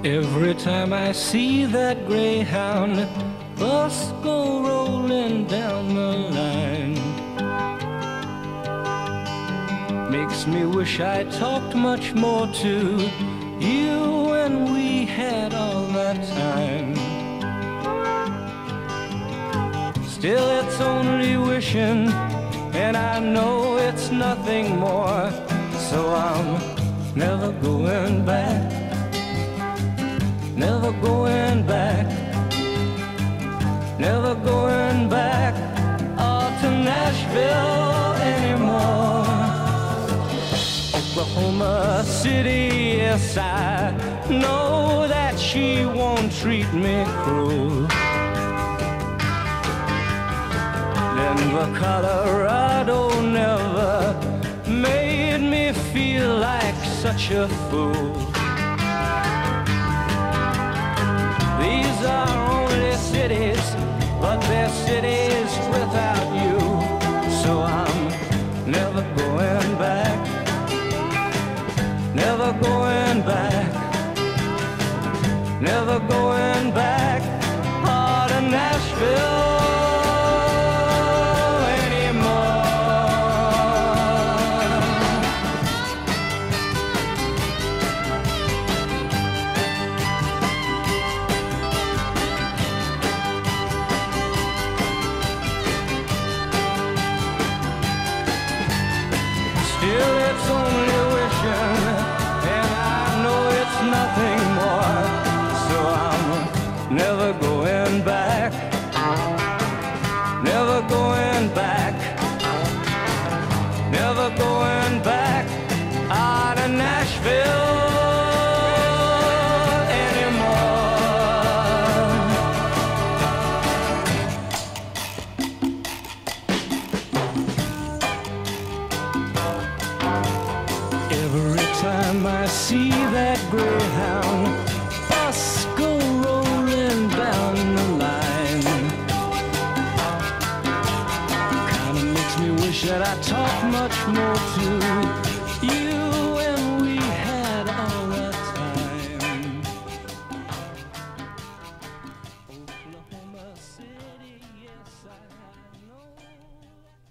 Every time I see that Greyhound bus go rolling down the line, makes me wish I talked much more to you when we had all that time. Still it's only wishing, and I know it's nothing more, so I'm never going back. Never going back, never going back to Nashville anymore. Oklahoma City, yes, I know that she won't treat me cruel. Denver, Colorado never made me feel like such a fool. These are only cities, but they're cities without you. So I'm never going back, never going back, never going back to Nashville. Still it's only wishing, and I know it's nothing more, so I'm never going back, never going back, never going back out of Nashville Every time I see that Greyhound bus go rolling down the line, kinda makes me wish that I talked much more to